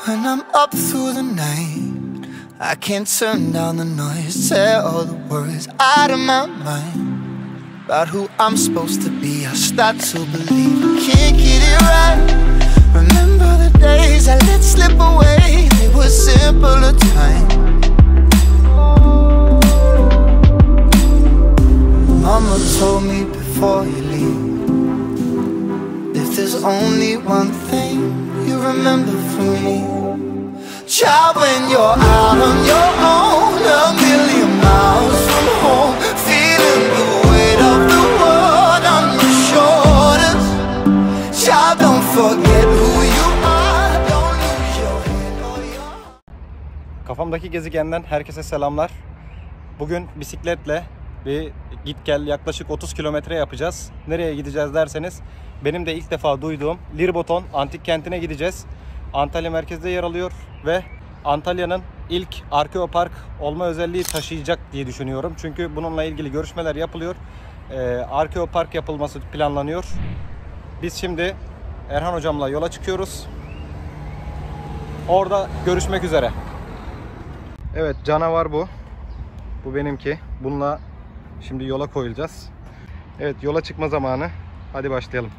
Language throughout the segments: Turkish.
When I'm up through the night, I can't turn down the noise, tear all the worries out of my mind. About who I'm supposed to be, I start to believe I can't get it right. Remember the days I let slip away, they were simpler times. Mama told me before you leave, if there's only one thing you remember from me, child, when you're out on your own, a million miles from home, feeling the weight of the world on your shoulders. Child, don't forget who you are, don't lose your head or your... Kafamdaki gezegenden herkese selamlar. Bugün bisikletle bir git gel yaklaşık 30 kilometre yapacağız. Nereye gideceğiz derseniz, benim de ilk defa duyduğum Lirboton antik kentine gideceğiz. Antalya merkezde yer alıyor ve Antalya'nın ilk arkeopark olma özelliği taşıyacak diye düşünüyorum. Çünkü bununla ilgili görüşmeler yapılıyor. Arkeopark yapılması planlanıyor. Biz şimdi Erhan hocamla yola çıkıyoruz. Orada görüşmek üzere. Evet, canavar bu. Bu benimki. Bununla şimdi yola koyulacağız. Evet, yola çıkma zamanı. Hadi başlayalım.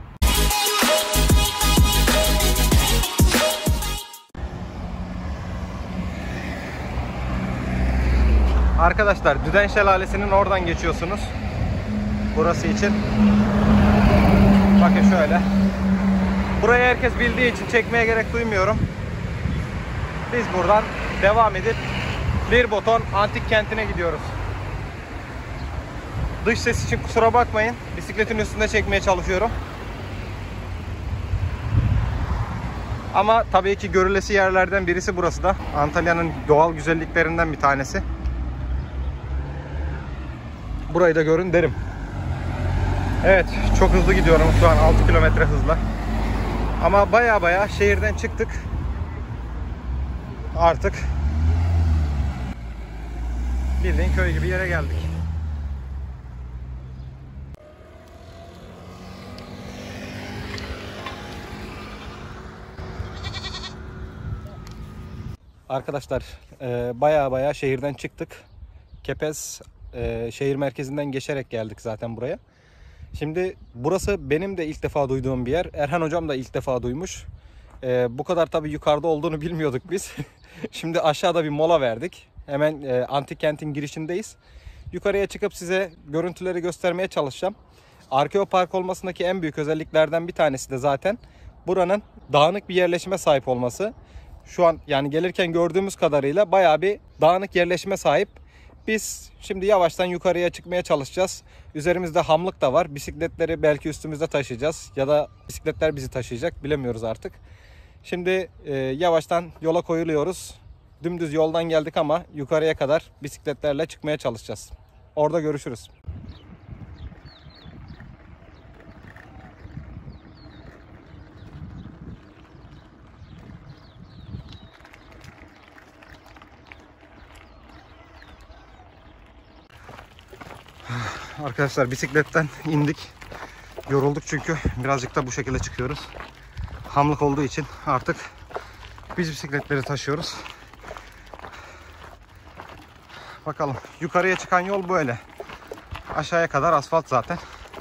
Arkadaşlar, Düden Şelalesi'nin oradan geçiyorsunuz. Burası için. Bakın şöyle. Burayı herkes bildiği için çekmeye gerek duymuyorum. Biz buradan devam edip Lirboton antik kentine gidiyoruz. Dış ses için kusura bakmayın. Bisikletin üstünde çekmeye çalışıyorum. Ama tabii ki görülesi yerlerden birisi burası da. Antalya'nın doğal güzelliklerinden bir tanesi. Burayı da görün derim. Evet, çok hızlı gidiyorum şu an, 6 kilometre hızla. Ama baya şehirden çıktık. Artık bildiğin köy gibi yere geldik. Arkadaşlar, baya şehirden çıktık. Kepez şehir merkezinden geçerek geldik zaten buraya. Şimdi burası benim de ilk defa duyduğum bir yer. Erhan hocam da ilk defa duymuş. Bu kadar tabii yukarıda olduğunu bilmiyorduk biz. Şimdi aşağıda bir mola verdik. Hemen antik kentin girişindeyiz. Yukarıya çıkıp size görüntüleri göstermeye çalışacağım. Arkeopark olmasındaki en büyük özelliklerden bir tanesi de zaten buranın dağınık bir yerleşime sahip olması. Şu an yani gelirken gördüğümüz kadarıyla bayağı bir dağınık yerleşime sahip. Biz şimdi yavaştan yukarıya çıkmaya çalışacağız. Üzerimizde hamlık da var. Bisikletleri belki üstümüzde taşıyacağız. Ya da bisikletler bizi taşıyacak. Bilemiyoruz artık. Şimdi yavaştan yola koyuluyoruz. Dümdüz yoldan geldik ama yukarıya kadar bisikletlerle çıkmaya çalışacağız. Orada görüşürüz. Arkadaşlar, bisikletten indik. Yorulduk çünkü birazcık da bu şekilde çıkıyoruz. Hamlık olduğu için artık biz bisikletleri taşıyoruz. Bakalım, yukarıya çıkan yol böyle. Aşağıya kadar asfalt zaten.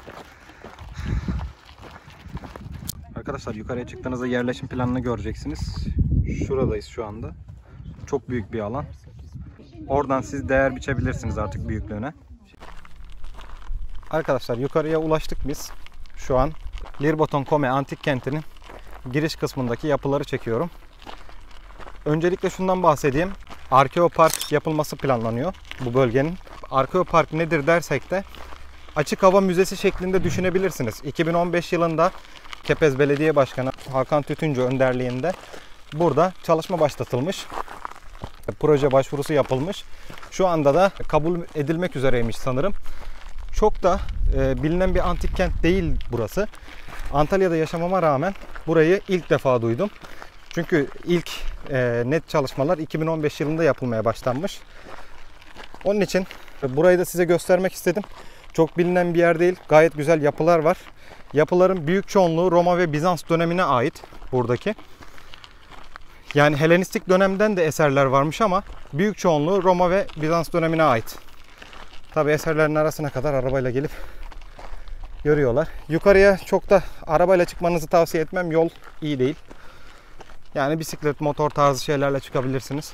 Arkadaşlar, yukarıya çıktığınızda yerleşim planını göreceksiniz. Şuradayız şu anda. Çok büyük bir alan. Oradan siz değer biçebilirsiniz artık büyüklüğüne. Arkadaşlar, yukarıya ulaştık biz. Şu an Lirboton Kome antik kentinin giriş kısmındaki yapıları çekiyorum. Öncelikle şundan bahsedeyim. Arkeopark yapılması planlanıyor bu bölgenin. Arkeopark nedir dersek de açık hava müzesi şeklinde düşünebilirsiniz. 2015 yılında Kepez Belediye Başkanı Hakan Tütüncü önderliğinde burada çalışma başlatılmış. Proje başvurusu yapılmış. Şu anda da kabul edilmek üzereymiş sanırım. Çok da bilinen bir antik kent değil burası. Antalya'da yaşamama rağmen burayı ilk defa duydum. Çünkü ilk net çalışmalar 2015 yılında yapılmaya başlanmış. Onun için burayı da size göstermek istedim. Çok bilinen bir yer değil. Gayet güzel yapılar var. Yapıların büyük çoğunluğu Roma ve Bizans dönemine ait buradaki. Yani Helenistik dönemden de eserler varmış ama büyük çoğunluğu Roma ve Bizans dönemine ait. Tabi eserlerin arasına kadar arabayla gelip görüyorlar. Yukarıya çok da arabayla çıkmanızı tavsiye etmem. Yol iyi değil. Yani bisiklet, motor tarzı şeylerle çıkabilirsiniz.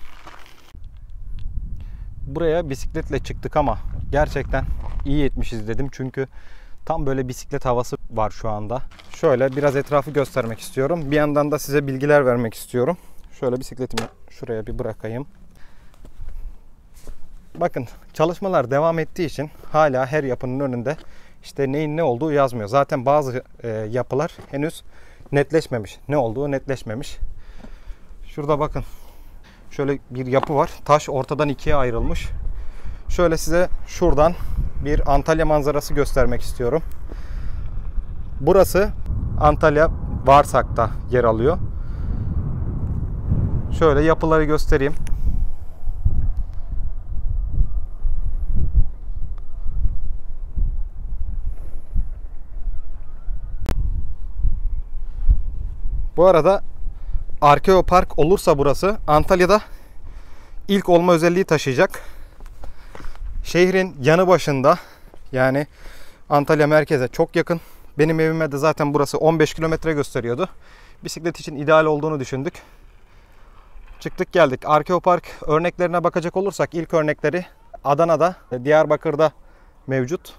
Buraya bisikletle çıktık ama gerçekten iyi etmişiz dedim. Çünkü tam böyle bisiklet havası var şu anda. Şöyle biraz etrafı göstermek istiyorum. Bir yandan da size bilgiler vermek istiyorum. Şöyle bisikletimi şuraya bir bırakayım. Bakın, çalışmalar devam ettiği için hala her yapının önünde işte neyin ne olduğu yazmıyor. Zaten bazı yapılar henüz netleşmemiş. Ne olduğu netleşmemiş. Şurada bakın. Şöyle bir yapı var. Taş ortadan ikiye ayrılmış. Şöyle size şuradan bir Antalya manzarası göstermek istiyorum. Burası Antalya Varsak'ta yer alıyor. Şöyle yapıları göstereyim. Bu arada Arkeopark olursa burası Antalya'da ilk olma özelliği taşıyacak. Şehrin yanı başında, yani Antalya merkeze çok yakın. Benim evime de zaten burası 15 kilometre gösteriyordu. Bisiklet için ideal olduğunu düşündük. Çıktık geldik. Arkeopark örneklerine bakacak olursak ilk örnekleri Adana'da, Diyarbakır'da mevcut.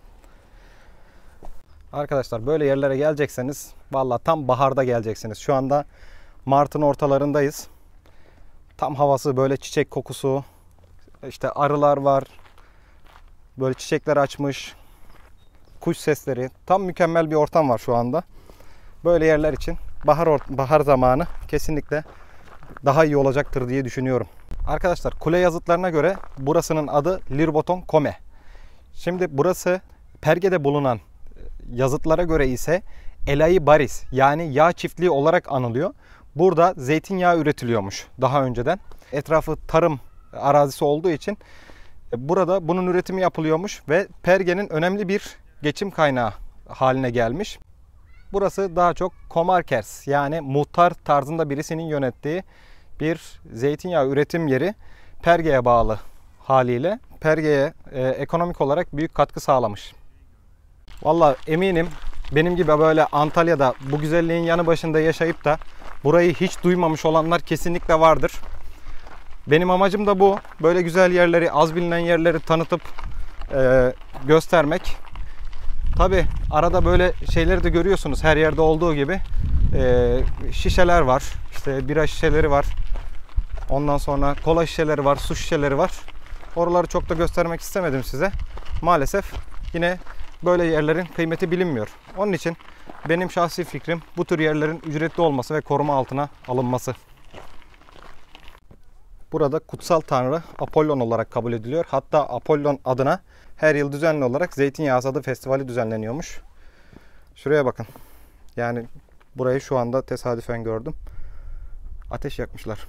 Arkadaşlar böyle yerlere gelecekseniz vallahi tam baharda geleceksiniz. Şu anda Mart'ın ortalarındayız. Tam havası böyle çiçek kokusu. İşte arılar var. Böyle çiçekler açmış. Kuş sesleri. Tam mükemmel bir ortam var şu anda. Böyle yerler için bahar zamanı kesinlikle daha iyi olacaktır diye düşünüyorum. Arkadaşlar kule yazıtlarına göre burasının adı Lirboton Kome. Şimdi burası Perge'de bulunan yazıtlara göre ise Elai Baris, yani yağ çiftliği olarak anılıyor. Burada zeytinyağı üretiliyormuş daha önceden. Etrafı tarım arazisi olduğu için burada bunun üretimi yapılıyormuş ve Perge'nin önemli bir geçim kaynağı haline gelmiş. Burası daha çok komarkers, yani muhtar tarzında birisinin yönettiği bir zeytinyağı üretim yeri. Perge'ye bağlı haliyle Perge'ye ekonomik olarak büyük katkı sağlamış. Vallahi eminim benim gibi böyle Antalya'da bu güzelliğin yanı başında yaşayıp da burayı hiç duymamış olanlar kesinlikle vardır. Benim amacım da bu. Böyle güzel yerleri, az bilinen yerleri tanıtıp göstermek. Tabi arada böyle şeyleri de görüyorsunuz her yerde olduğu gibi. Şişeler var. İşte bira şişeleri var. Ondan sonra kola şişeleri var, su şişeleri var. Oraları çok da göstermek istemedim size. Maalesef yine böyle yerlerin kıymeti bilinmiyor. Onun için benim şahsi fikrim bu tür yerlerin ücretli olması ve koruma altına alınması. Burada kutsal tanrı Apollon olarak kabul ediliyor. Hatta Apollon adına her yıl düzenli olarak Zeytinyağı Adı Festivali düzenleniyormuş. Şuraya bakın. Yani burayı şu anda tesadüfen gördüm. Ateş yakmışlar.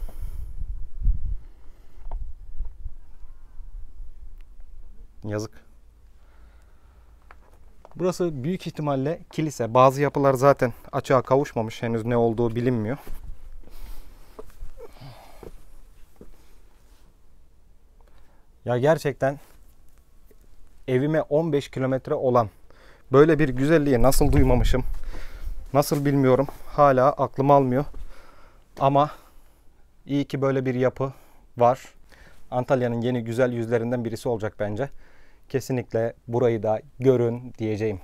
Yazık. Burası büyük ihtimalle kilise. Bazı yapılar zaten açığa kavuşmamış. Henüz ne olduğu bilinmiyor. Ya gerçekten evime 15 kilometre olan böyle bir güzelliği nasıl duymamışım, nasıl bilmiyorum. Hala aklım almıyor. Ama iyi ki böyle bir yapı var. Antalya'nın yeni güzel yüzlerinden birisi olacak bence. Kesinlikle burayı da görün diyeceğim.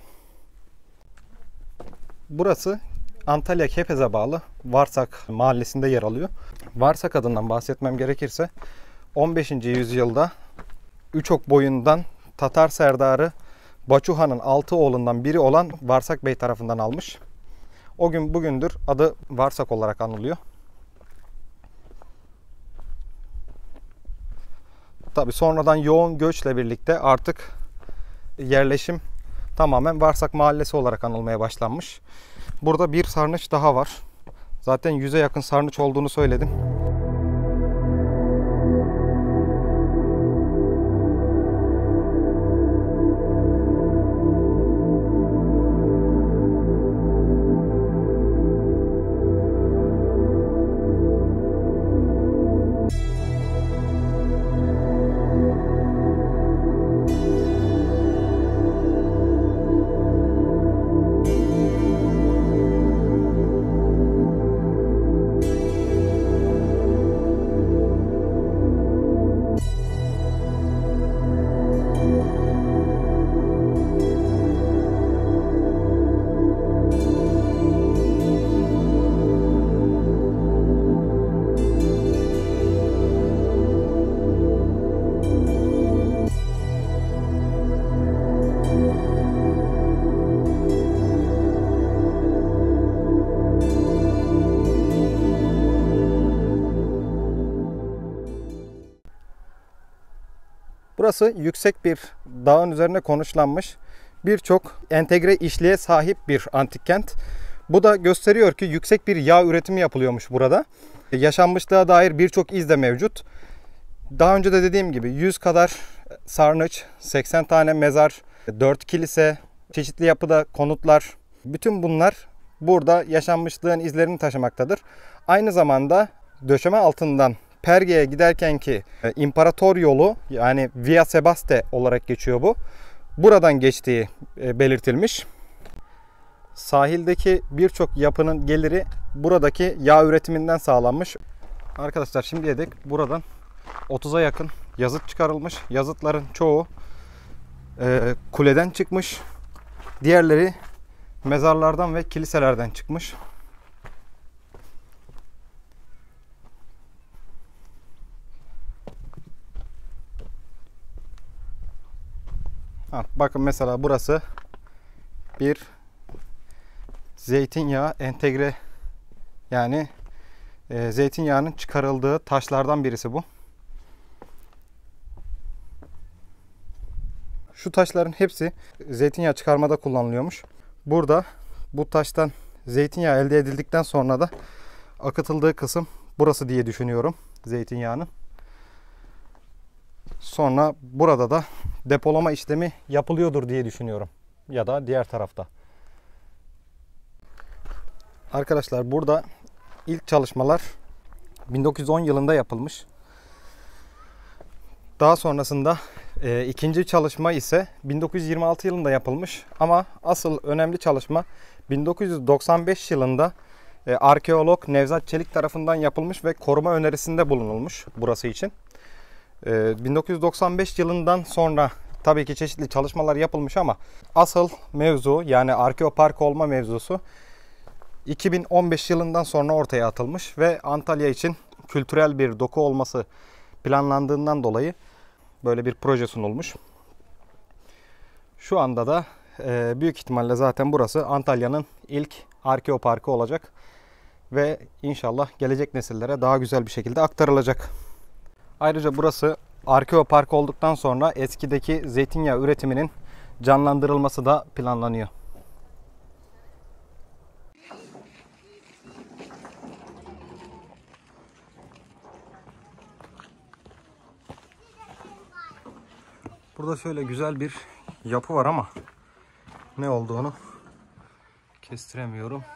Burası Antalya Kepez'e bağlı Varsak mahallesinde yer alıyor. Varsak adından bahsetmem gerekirse 15. yüzyılda Üçok boyundan Tatar serdarı Baçuhan'ın 6 oğlundan biri olan Varsak Bey tarafından almış. O gün bugündür adı Varsak olarak anılıyor. Tabi sonradan yoğun göçle birlikte artık yerleşim tamamen Varsak Mahallesi olarak anılmaya başlanmış. Burada bir sarnıç daha var. Zaten 100'e yakın sarnıç olduğunu söyledim. Burası yüksek bir dağın üzerine konuşlanmış birçok entegre işliğe sahip bir antik kent. Bu da gösteriyor ki yüksek bir yağ üretimi yapılıyormuş burada. Yaşanmışlığa dair birçok iz de mevcut. Daha önce de dediğim gibi 100 kadar sarnıç, 80 tane mezar, 4 kilise, çeşitli yapıda konutlar, bütün bunlar burada yaşanmışlığın izlerini taşımaktadır. Aynı zamanda döşeme altından Perge'ye giderkenki imparator yolu, yani Via Sebaste olarak geçiyor bu. Buradan geçtiği belirtilmiş. Sahildeki birçok yapının geliri buradaki yağ üretiminden sağlanmış. Arkadaşlar şimdiye dek buradan 30'a yakın yazıt çıkarılmış. Yazıtların çoğu kuleden çıkmış. Diğerleri mezarlardan ve kiliselerden çıkmış. Bakın mesela burası bir zeytinyağı entegre, yani zeytinyağının çıkarıldığı taşlardan birisi bu. Şu taşların hepsi zeytinyağı çıkarmada kullanılıyormuş. Burada bu taştan zeytinyağı elde edildikten sonra da akıtıldığı kısım burası diye düşünüyorum, zeytinyağının. Sonra burada da depolama işlemi yapılıyordur diye düşünüyorum. Ya da diğer tarafta. Arkadaşlar burada ilk çalışmalar 1910 yılında yapılmış. Daha sonrasında ikinci çalışma ise 1926 yılında yapılmış. Ama asıl önemli çalışma 1995 yılında arkeolog Nevzat Çelik tarafından yapılmış ve koruma önerisinde bulunulmuş burası için. 1995 yılından sonra tabii ki çeşitli çalışmalar yapılmış ama asıl mevzu, yani arkeopark olma mevzusu 2015 yılından sonra ortaya atılmış ve Antalya için kültürel bir doku olması planlandığından dolayı böyle bir proje sunulmuş. Şu anda da büyük ihtimalle zaten burası Antalya'nın ilk arkeoparkı olacak ve inşallah gelecek nesillere daha güzel bir şekilde aktarılacak. Ayrıca burası arkeopark olduktan sonra eskideki zeytinyağı üretiminin canlandırılması da planlanıyor. Burada şöyle güzel bir yapı var ama ne olduğunu kestiremiyorum.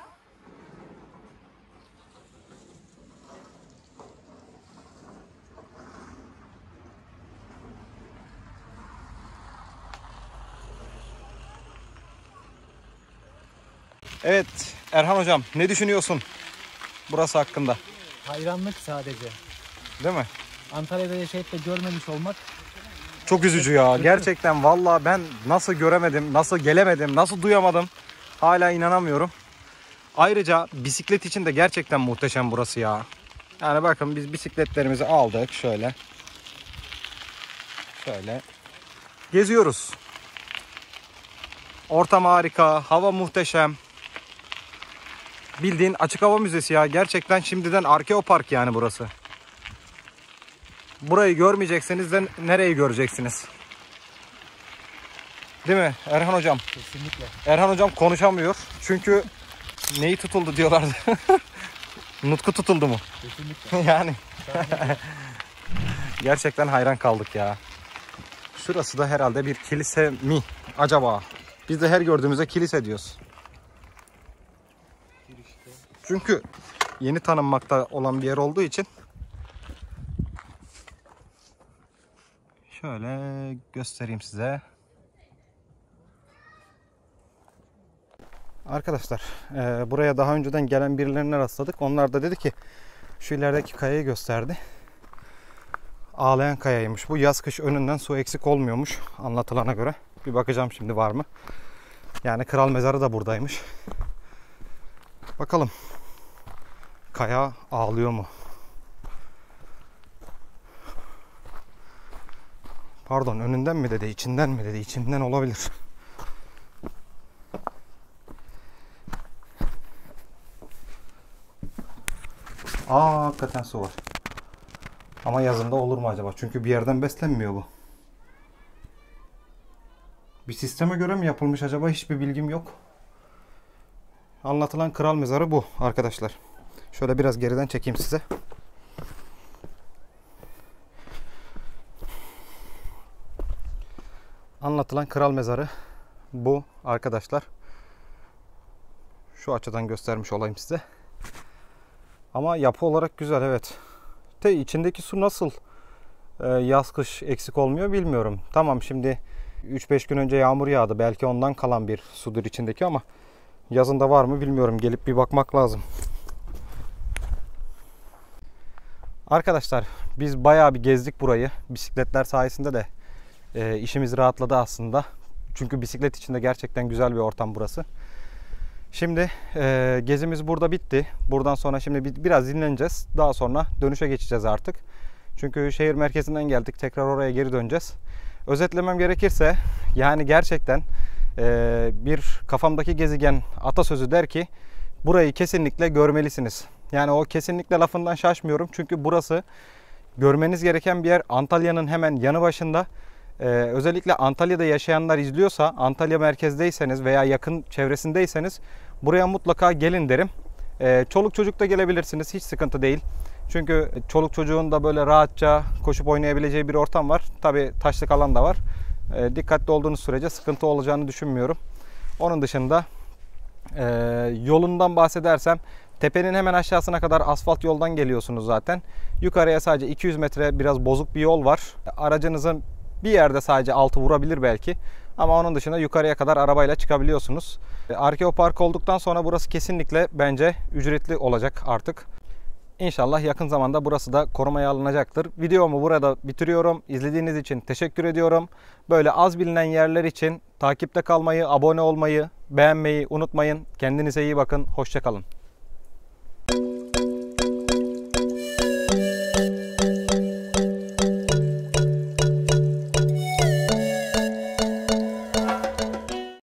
Evet Erhan hocam, ne düşünüyorsun burası hakkında? Hayranlık sadece. Değil mi? Antalya'da yaşayıp da görmemiş olmak çok üzücü ya. Gerçekten vallahi ben nasıl göremedim, nasıl gelemedim, nasıl duyamadım hala inanamıyorum. Ayrıca bisiklet için de gerçekten muhteşem burası ya. Yani bakın biz bisikletlerimizi aldık şöyle. Şöyle geziyoruz. Ortam harika, hava muhteşem. Bildiğin açık hava müzesi ya. Gerçekten şimdiden arkeopark yani burası. Burayı görmeyecekseniz de nereyi göreceksiniz? Değil mi Erhan hocam? kesinlikle. Erhan hocam konuşamıyor. Çünkü neyi tutuldu diyorlardı. Nutku tutuldu mu? Kesinlikle. Yani. Gerçekten hayran kaldık ya. Şurası da herhalde bir kilise mi acaba? Biz de her gördüğümüzde kilise diyoruz. Çünkü yeni tanınmakta olan bir yer olduğu için. Şöyle göstereyim size. Arkadaşlar buraya daha önceden gelen birilerine rastladık. Onlar da dedi ki şu ilerideki kayayı gösterdi. Ağlayan kayaymış. Bu yaz kış önünden su eksik olmuyormuş anlatılana göre. Bir bakacağım şimdi var mı. Yani kral mezarı da buradaymış. Bakalım. Kaya ağlıyor mu? Pardon, önünden mi dedi, içinden mi dedi? İçinden olabilir. Hakikaten su var. Ama yazında olur mu acaba? Çünkü bir yerden beslenmiyor bu. Bir sisteme göre mi yapılmış acaba, hiçbir bilgim yok. Anlatılan kral mezarı bu arkadaşlar. Şöyle biraz geriden çekeyim size. Anlatılan kral mezarı bu arkadaşlar. Şu açıdan göstermiş olayım size. Ama yapı olarak güzel, evet. İçindeki su nasıl yaz kış eksik olmuyor bilmiyorum. Tamam, şimdi 3-5 gün önce yağmur yağdı. Belki ondan kalan bir sudur içindeki ama yazında var mı bilmiyorum. Gelip bir bakmak lazım. Arkadaşlar biz bayağı bir gezdik burayı. Bisikletler sayesinde de işimiz rahatladı aslında. Çünkü bisiklet için de gerçekten güzel bir ortam burası. Şimdi gezimiz burada bitti. Buradan sonra şimdi biraz dinleneceğiz. Daha sonra dönüşe geçeceğiz artık. Çünkü şehir merkezinden geldik. Tekrar oraya geri döneceğiz. Özetlemem gerekirse yani gerçekten bir kafamdaki gezegen atasözü der ki burayı kesinlikle görmelisiniz. Yani o kesinlikle lafından şaşmıyorum. Çünkü burası görmeniz gereken bir yer. Antalya'nın hemen yanı başında. Özellikle Antalya'da yaşayanlar izliyorsa, Antalya merkezdeyseniz veya yakın çevresindeyseniz buraya mutlaka gelin derim. Çoluk çocuk da gelebilirsiniz, hiç sıkıntı değil. Çünkü çoluk çocuğun da böyle rahatça koşup oynayabileceği bir ortam var. Tabii taşlık alan da var. Dikkatli olduğunuz sürece sıkıntı olacağını düşünmüyorum. Onun dışında yolundan bahsedersem tepenin hemen aşağısına kadar asfalt yoldan geliyorsunuz zaten. Yukarıya sadece 200 metre biraz bozuk bir yol var. Aracınızın bir yerde sadece altı vurabilir belki. Ama onun dışında yukarıya kadar arabayla çıkabiliyorsunuz. Arkeopark olduktan sonra burası kesinlikle bence ücretli olacak artık. İnşallah yakın zamanda burası da korumaya alınacaktır. Videomu burada bitiriyorum. İzlediğiniz için teşekkür ediyorum. Böyle az bilinen yerler için takipte kalmayı, abone olmayı, beğenmeyi unutmayın. Kendinize iyi bakın. Hoşça kalın.